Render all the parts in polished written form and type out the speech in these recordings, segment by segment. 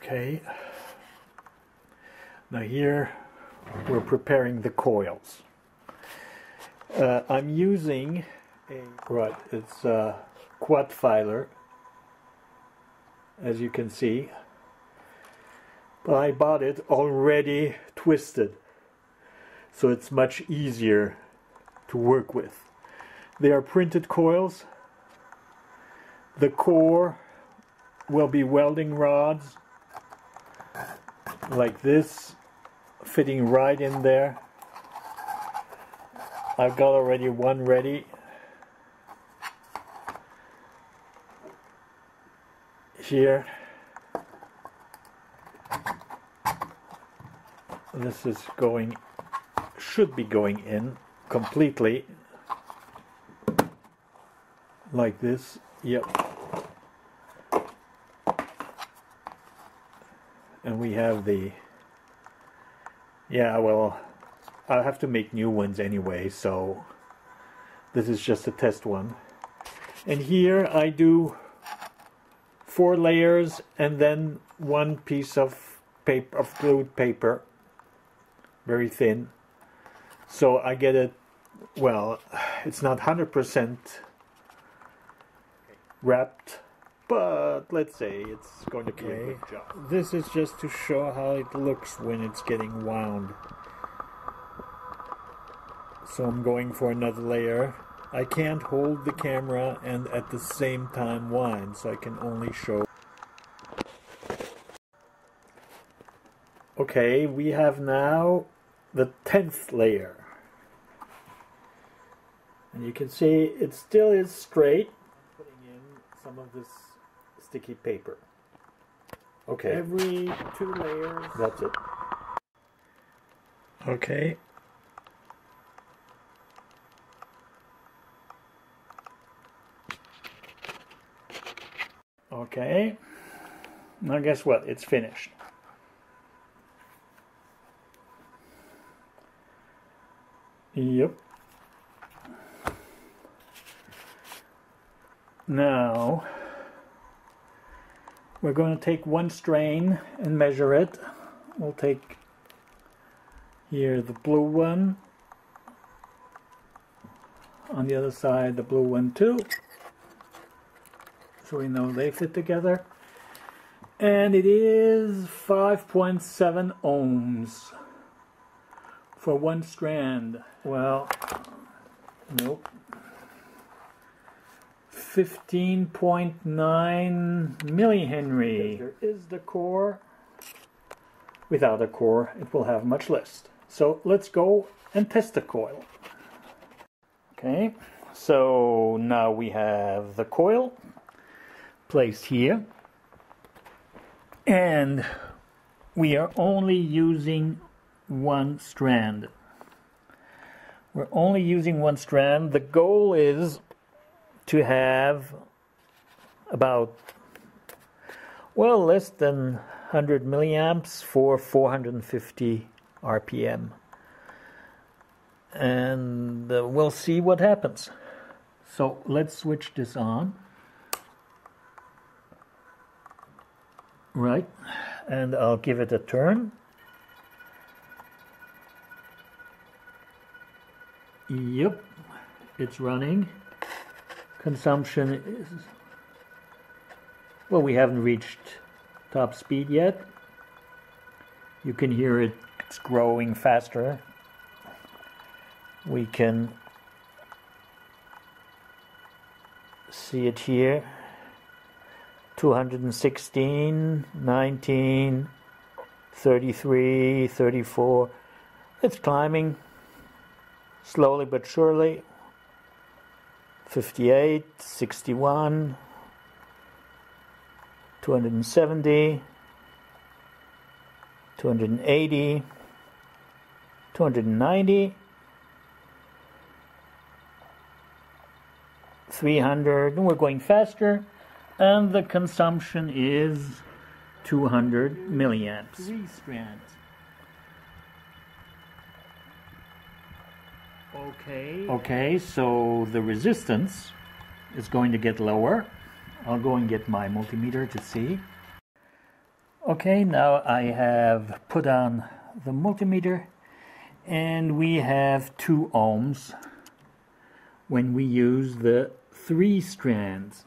Okay, now here we're preparing the coils. I'm using it's a qadfiler, as you can see, but I bought it already twisted, so it's much easier to work with. They are printed coils. The core will be welding rods like this, fitting right in there. I've got already one ready. Here. This is should be going in completely. Like this. Yep. And we have the, well, I'll have to make new ones anyway, so this is just a test one. And here I do 4 layers and then one piece of paper, of glued paper, very thin. So I get it, well, it's not 100% wrapped, but let's say it's going to be a good job. This is just to show how it looks when it's getting wound. So I'm going for another layer. I can't hold the camera and at the same time wind, so I can only show. Okay, we have now the 10th layer. And you can see it still is straight. I'm putting in some of this sticky paper. Okay. Every 2 layers. That's it. Okay. Okay. Now guess what? It's finished. Yep. Now we're going to take one strain and measure it. We'll take here the blue one, on the other side the blue one too, so we know they fit together, and it is 5.7 ohms for one strand. Well, nope, 15.9 millihenry. There is the core. Without a core, it will have much less. So let's go and test the coil. Okay, so now we have the coil placed here, and we are only using one strand. We're only using one strand. The goal is to have about, well, less than 100 milliamps for 450 RPM. And we'll see what happens. So let's switch this on. Right, and I'll give it a turn. Yep, it's running. Consumption is, well, we haven't reached top speed yet. You can hear it's growing faster. We can see it here. 216, 19, 33, 34. It's climbing slowly but surely. 58, 61, 270, 280, 290, 300, and we're going faster, and the consumption is 200 milliamps. 3 strands. Okay, so the resistance is going to get lower. I'll go and get my multimeter to see. Okay, now I have put on the multimeter, and we have 2 ohms when we use the 3 strands.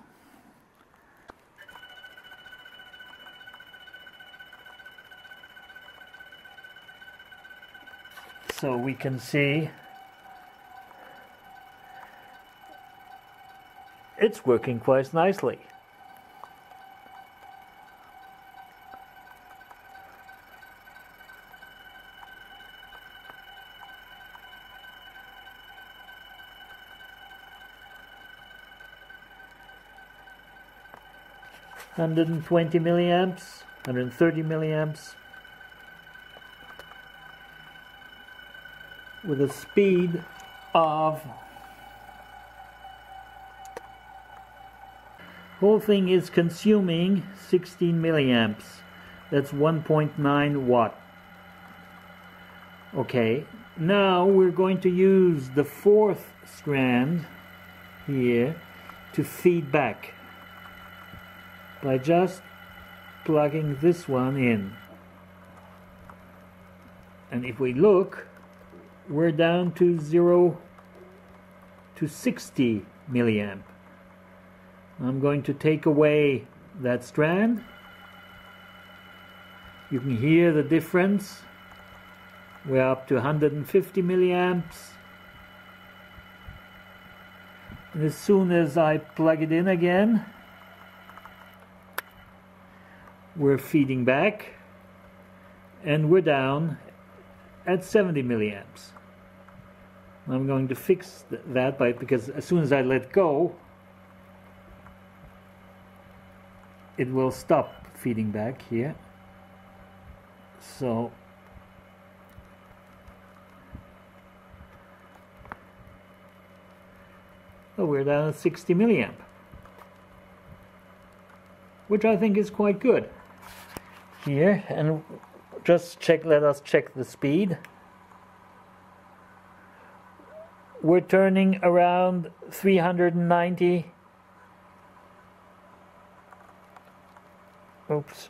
So we can see it's working quite nicely. $120 milliamps, 130 milliamps, with a speed of, whole thing is consuming 16 milliamps. That's 1.9 watt. Okay, now we're going to use the 4th strand here to feed back by just plugging this one in. And if we look, we're down to 0 to 60 milliamp. I'm going to take away that strand. You can hear the difference. We're up to 150 milliamps. And as soon as I plug it in again, we're feeding back, and we're down at 70 milliamps. I'm going to fix that because as soon as I let go, it will stop feeding back here. So we're down at 60 milliamp, which I think is quite good. Here, and just let us check the speed. We're turning around 390. Oops.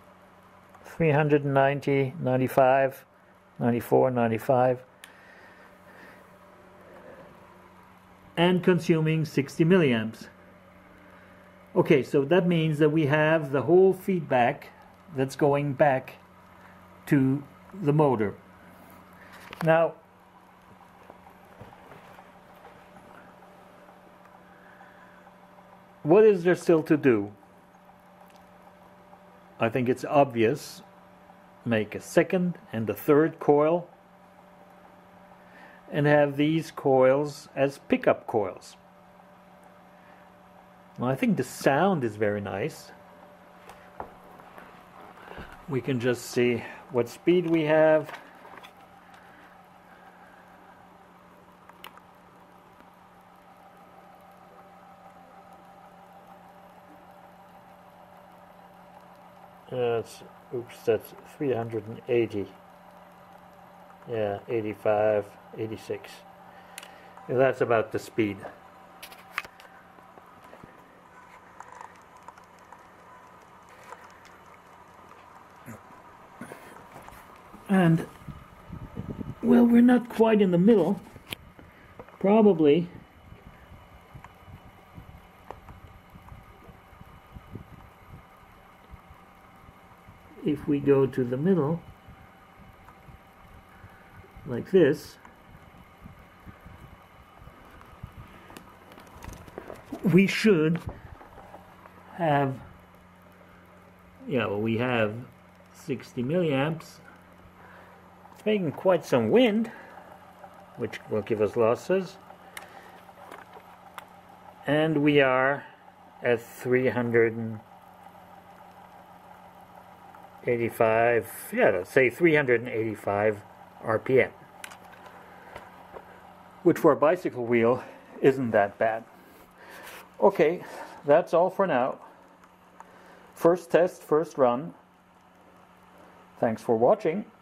390, 95, 94, 95. And consuming 60 milliamps. Okay, so that means that we have the whole feedback that's going back to the motor. Now, what is there still to do? I think it's obvious. Make a 2nd and a 3rd coil and have these coils as pickup coils. Well, I think the sound is very nice. We can just see what speed we have. That's 380. Yeah, 85, 86. Yeah, that's about the speed. And, well, we're not quite in the middle. Probably if we go to the middle like this, we should have, yeah, well, we have 60 milliamps. It's making quite some wind, which will give us losses. And we are at 385, yeah, let's say 385 RPM. Which for a bicycle wheel isn't that bad. Okay, that's all for now. First test, first run. Thanks for watching.